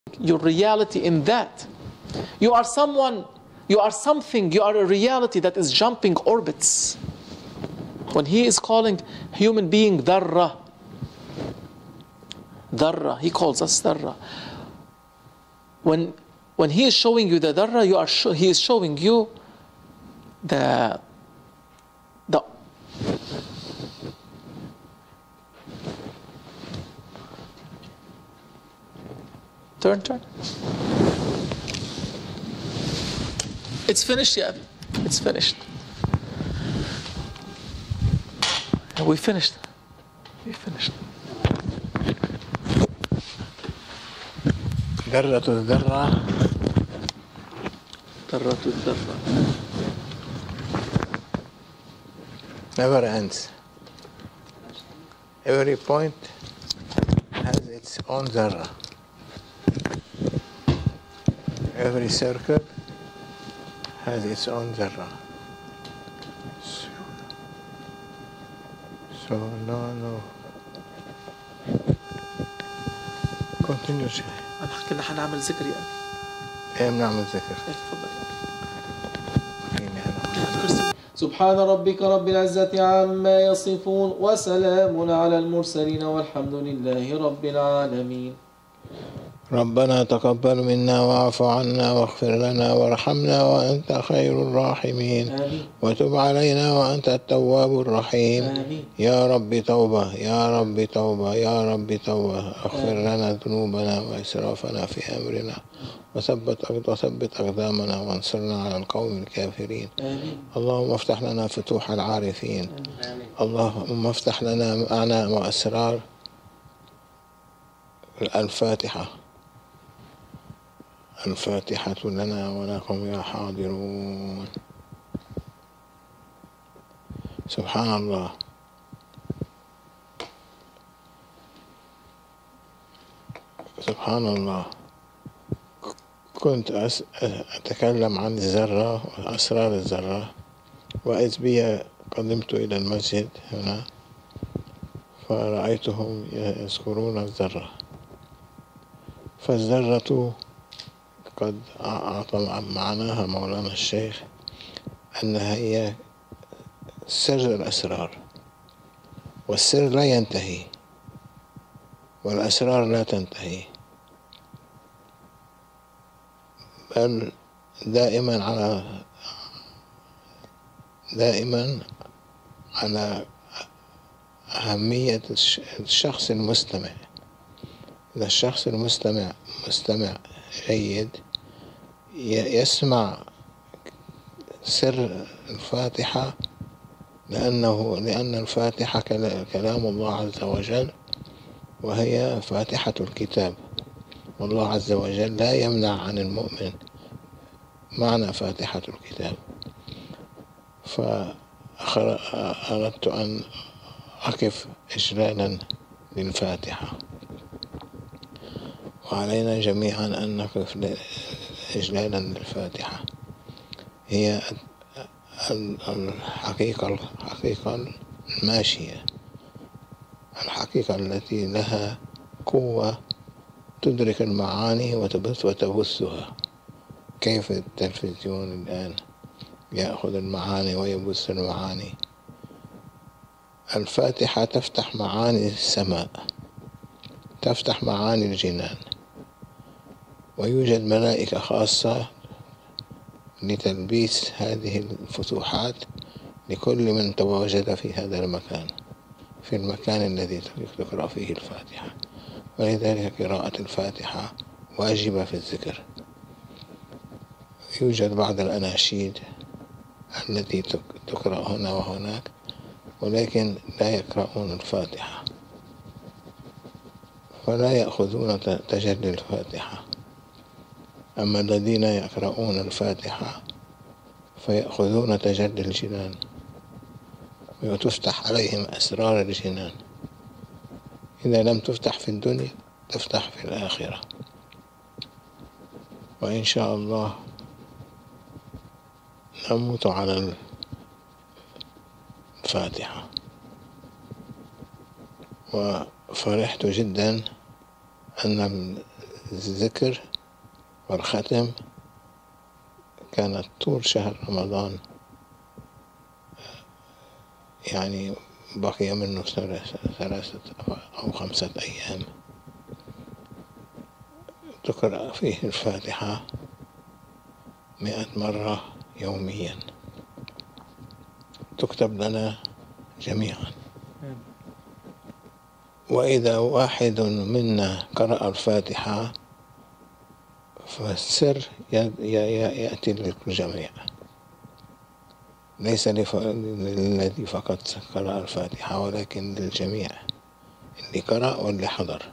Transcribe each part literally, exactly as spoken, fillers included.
your reality in that. You are someone, you are something, you are a reality that is jumping orbits. When he is calling human being dharra, dharra, he calls us dharra. When when he is showing you the dharra, you are sh- he is showing you the the turn turn. It's finished, yeah. It's finished. We finished. We finished. ذرة الذرة ذرة الذرة never ends. Every point has its own ذرة. Every circle has its own ذرة. So, so no, no. Continue. أنا كنا حنعمل ذكر يعني. إيه بنعمل ذكر. إيه تفضل. فيني أنا. سبحان ربك رب العزة عما يصفون وسلام على المرسلين والحمد لله رب العالمين. ربنا تقبل منا واعف عنا واغفر لنا وارحمنا وأنت خير الراحمين. آمين. وتب علينا وأنت التواب الرحيم. آمين. يا رب توبة يا رب توبة يا رب توبة اغفر لنا ذنوبنا وإسرافنا في أمرنا وثبت وثبت أقدامنا وانصرنا على القوم الكافرين. آمين. اللهم افتح لنا فتوح العارفين. آمين. اللهم افتح لنا معنى وأسرار الفاتحة. الفاتحة لنا ولكم يا حاضرون. سبحان الله. سبحان الله. كنت أتكلم عن الذرة وأسرار الذرة، وإذ بي قدمت إلى المسجد هنا فرأيتهم يذكرون الذرة. فالذرة قد أعطى معناها مولانا الشيخ أنها هي سر الأسرار، والسر لا ينتهي والأسرار لا تنتهي، بل دائما على دائما على أهمية الشخص المستمع. إذا الشخص المستمع مستمع جيد يسمع سر الفاتحة، لأنه لأن الفاتحة كلام الله عز وجل، وهي فاتحة الكتاب، والله عز وجل لا يمنع عن المؤمن معنى فاتحة الكتاب. فأردت أن أقف إجلالا للفاتحة، وعلينا جميعا أن نقف إجلالا للفاتحة. هي الحقيقة الحقيقة الماشية، الحقيقة التي لها قوة تدرك المعاني وتبث وتبثها. كيف التلفزيون الآن يأخذ المعاني ويبث المعاني. الفاتحة تفتح معاني السماء، تفتح معاني الجنان، ويوجد ملائكة خاصة لتلبيس هذه الفتوحات لكل من تواجد في هذا المكان، في المكان الذي تقرأ فيه الفاتحة. ولذلك قراءة الفاتحة واجبة في الذكر. يوجد بعض الأناشيد التي تقرأ هنا وهناك، ولكن لا يقرؤون الفاتحة، فلا يأخذون تجلي الفاتحة. أما الذين يقرؤون الفاتحة فيأخذون تجلي الجنان، وتفتح عليهم أسرار الجنان. إذا لم تفتح في الدنيا تفتح في الآخرة. وإن شاء الله نموت على الفاتحة. وفرحت جدا أن الذكر والختم كانت طول شهر رمضان، يعني بقي منه ثلاثة أو خمسة أيام، تقرأ فيه الفاتحة مئة مرة يوميا، تكتب لنا جميعا. وإذا واحد منا قرأ الفاتحة فالسر يأتي للجميع، ليس للذي فقط قرأ الفاتحة ولكن للجميع، اللي قرأ واللي حضر.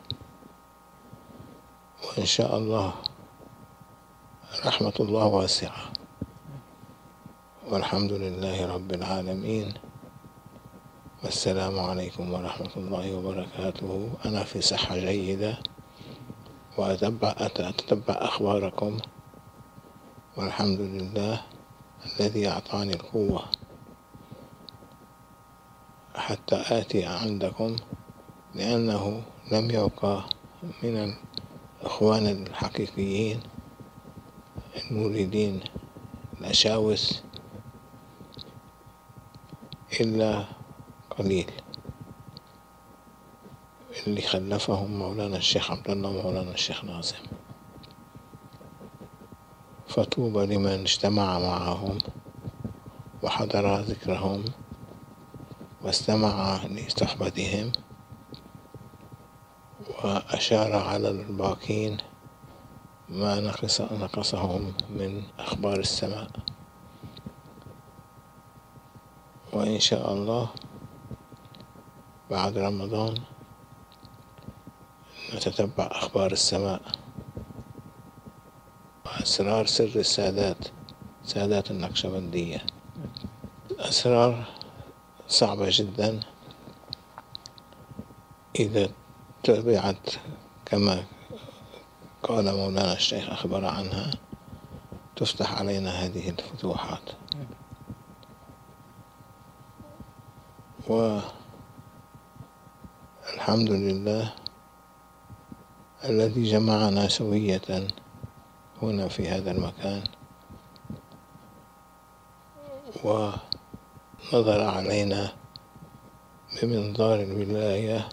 وإن شاء الله رحمة الله واسعة، والحمد لله رب العالمين، والسلام عليكم ورحمة الله وبركاته. أنا في صحة جيدة وأتبع أتتبع أخباركم، والحمد لله الذي أعطاني القوة حتى آتي عندكم، لأنه لم يبقى من الإخوان الحقيقيين المريدين الأشاوس إلا قليل، اللي خلفهم مولانا الشيخ عبد الله ومولانا الشيخ ناظم. فطوبى لمن اجتمع معهم وحضر ذكرهم واستمع لصحبتهم وأشار على الباقين ما نقص نقصهم من أخبار السماء. وإن شاء الله بعد رمضان نتتبع أخبار السماء وأسرار سر السادات سادات النقشبندية. أسرار صعبة جدا إذا تبعت كما قال مولانا الشيخ أخبر عنها، تفتح علينا هذه الفتوحات. والحمد لله الذي جمعنا سوية هنا في هذا المكان ونظر علينا بمنظار الولاية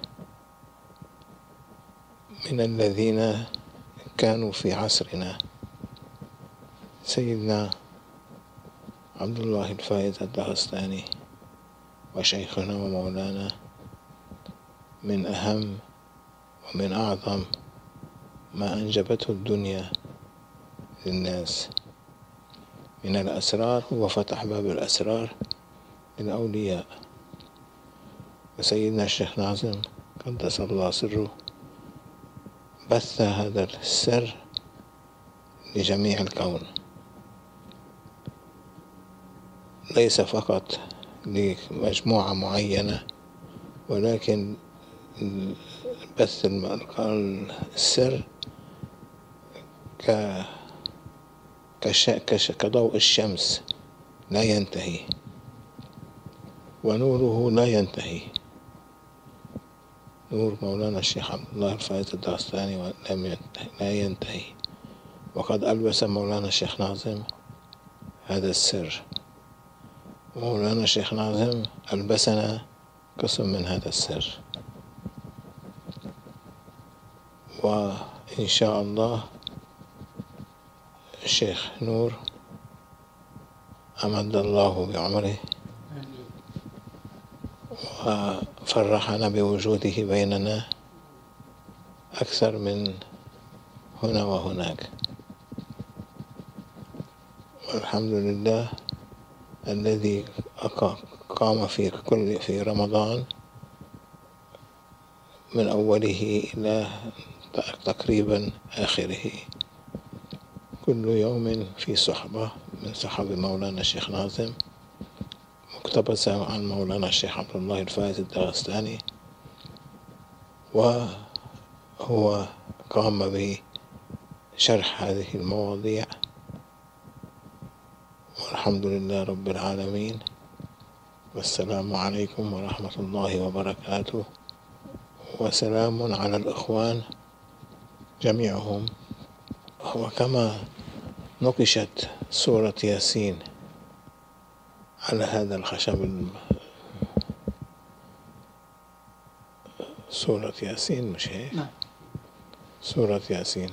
من الذين كانوا في عصرنا، سيدنا عبد الله الفايز الدغستاني وشيخنا ومولانا، من أهم ومن أعظم ما أنجبته الدنيا للناس من الأسرار. هو فتح باب الأسرار للأولياء. وسيدنا الشيخ ناظم قدس الله سره بث هذا السر لجميع الكون، ليس فقط لمجموعة معينة، ولكن بث السر كضوء الشمس لا ينتهي، ونوره لا ينتهي. نور مولانا الشيخ عبد الله الفايز الدغستاني لا ينتهي، وقد ألبس مولانا الشيخ ناظم هذا السر، ومولانا الشيخ ناظم ألبسنا قسم من هذا السر. وإن شاء الله الشيخ نور أمد الله بعمره وفرحنا بوجوده بيننا أكثر من هنا وهناك. والحمد لله الذي قام في كل في رمضان من أوله إلى تقريبا آخره كل يوم في صحبة من صحب مولانا الشيخ ناظم، مقتبسة عن مولانا الشيخ عبد الله الفايز الدغستاني، وهو قام بشرح هذه المواضيع. والحمد لله رب العالمين، والسلام عليكم ورحمة الله وبركاته، وسلام على الإخوان جميعهم. وكما نقشت سورة ياسين على هذا الخشب، سورة ياسين مش هيك؟ نعم. سورة ياسين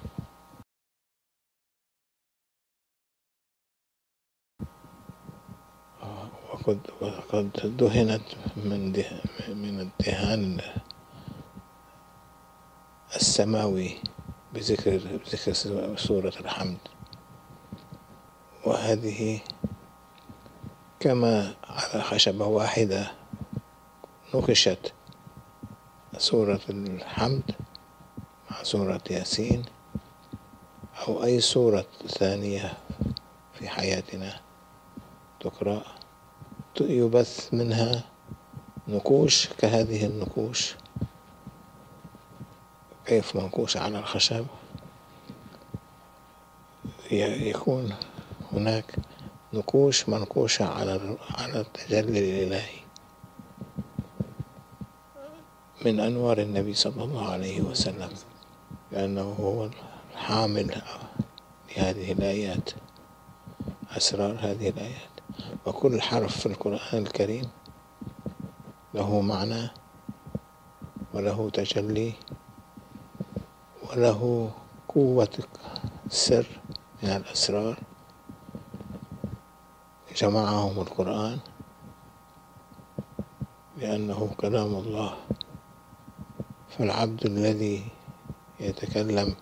وقد وقد دهنت من ده من الدهان السماوي بذكر بذكر سورة الحمد. وهذه كما على خشبة واحدة نقشت سورة الحمد مع سورة ياسين أو أي سورة ثانية في حياتنا تقرأ، يبث منها نقوش كهذه النقوش، كيف منقوش على الخشب يكون هناك نقوش منقوشة على على التجلي الإلهي من أنوار النبي صلى الله عليه وسلم، لأنه هو الحامل لهذه الآيات، أسرار هذه الآيات. وكل حرف في القرآن الكريم له معنى وله تجلي وله قوة سر من الأسرار جمعهم القرآن لأنه كلام الله. فالعبد الذي يتكلم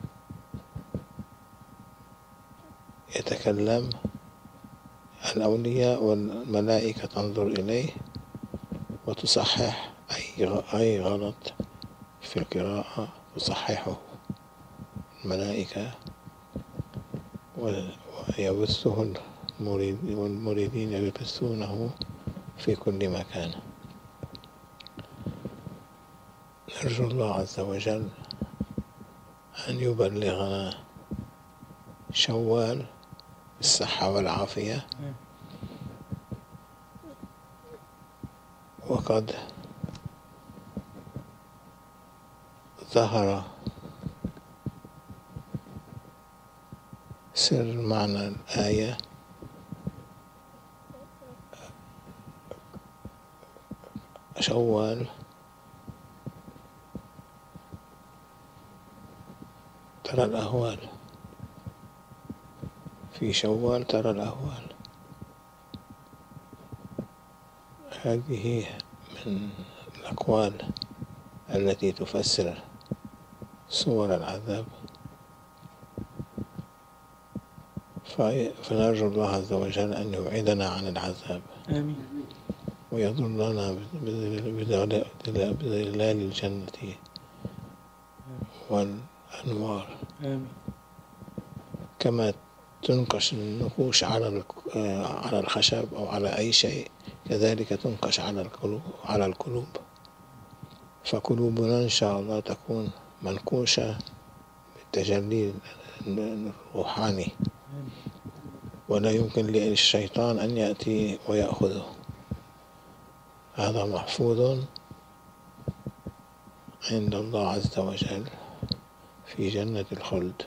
يتكلم الأولياء والملائكة تنظر إليه وتصحح أي أي غلط في القراءة، تصححه الملائكة ويبثه والمريدين يبثونه في كل مكان. نرجو الله عز وجل أن يبلغنا شوال بالصحة والعافية. وقد ظهر سر معنى الآية شوال ترى الأهوال، في شوال ترى الأهوال. هذه من الأقوال التي تفسر صور العذاب. فنرجو الله عز وجل أن يبعدنا عن العذاب، آمين، ويظلنا بظلال الجنة والأنوار. آمين. كما تنقش النقوش على على الخشب أو على أي شيء، كذلك تنقش على القلوب على القلوب. فقلوبنا إن شاء الله تكون منقوشة بالتجلي الروحاني، ولا يمكن للشيطان أن يأتي ويأخذه. هذا محفوظ عند الله عز وجل في جنة الخلد.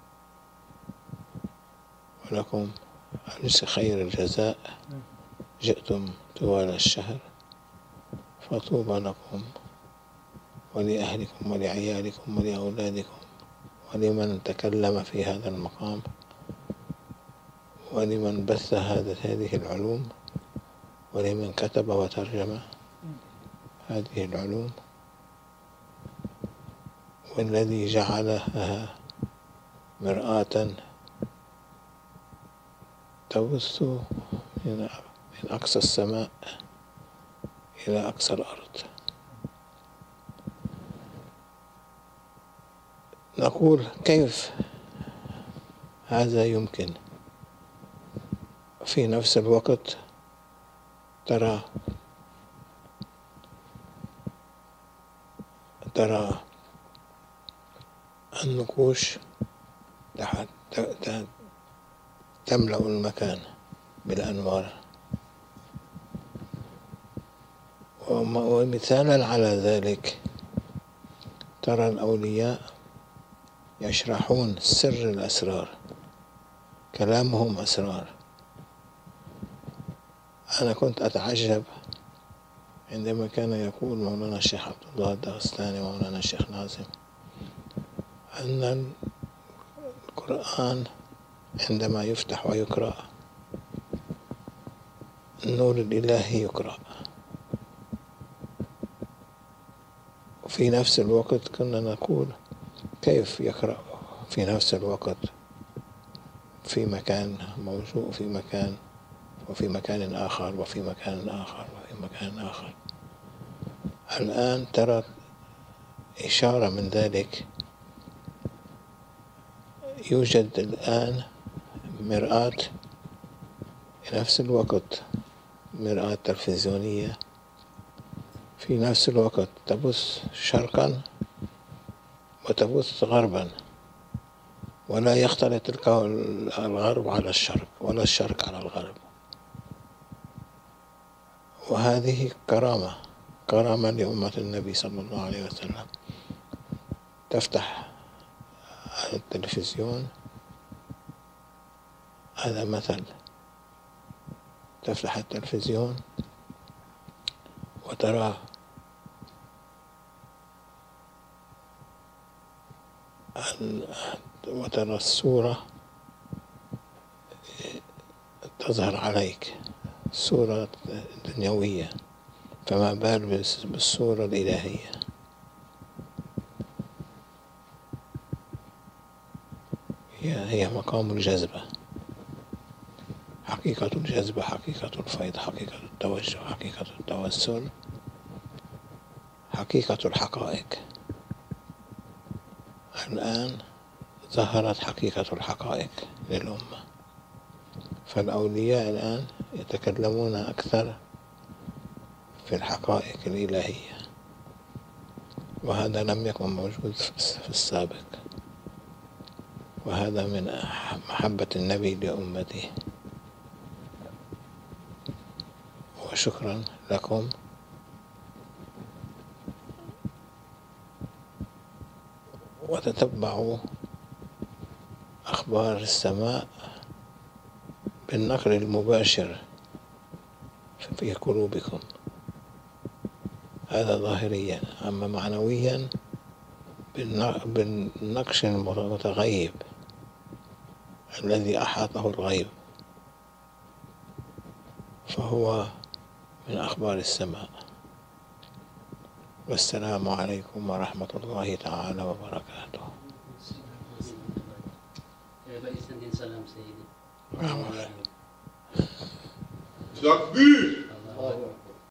ولكم أمس خير الجزاء، جئتم طوال الشهر، فطوبى لكم ولأهلكم ولعيالكم ولأولادكم ولمن تكلم في هذا المقام ولمن بث هذه العلوم ولمن كتب وترجم هذه العلوم، والذي جعلها مرآة تبث من أقصى السماء إلى أقصى الأرض. نقول كيف هذا يمكن؟ في نفس الوقت ترى ترى النقوش تملأ المكان بالأنوار. ومثالا على ذلك ترى الأولياء يشرحون سر الأسرار، كلامهم أسرار. أنا كنت أتعجب عندما كان يقول مولانا الشيخ عبد الله الدغستاني ومولانا الشيخ ناظم أن القرآن عندما يفتح ويقرأ النور الإلهي يقرأ، وفي نفس الوقت كنا نقول كيف يقرأ في نفس الوقت في مكان موجود في مكان وفي مكان آخر وفي مكان آخر وفي مكان آخر. الآن ترى إشارة من ذلك. يوجد الآن مرآة في نفس الوقت، مرآة تلفزيونية في نفس الوقت تبث شرقا وتبث غربا، ولا يختلط الغرب على الشرق ولا الشرق على الغرب. وهذه كرامة كرامة لأمة النبي صلى الله عليه وسلم. تفتح التلفزيون، هذا مثل، تفتح التلفزيون وترى وترى الصورة تظهر عليك، صورة دنيوية، فما بال بالصورة الإلهية. هي هي مقام الجذبة، حقيقة الجذبة، حقيقة الفيض، حقيقة التوجه، حقيقة التوسل، حقيقة الحقائق. الآن ظهرت حقيقة الحقائق للأمة، فالأولياء الآن يتكلمون أكثر في الحقائق الإلهية، وهذا لم يكن موجود في السابق، وهذا من محبة النبي لأمته. وشكرا لكم، وتتبعوا أخبار السماء بالنقل المباشر في قلوبكم، هذا ظاهريا. أما معنويا بالنقش المتغيب الذي أحاطه الغيب، فهو من أخبار السماء. والسلام عليكم ورحمة الله تعالى وبركاته. سلام سيدي. نعم. تكبير.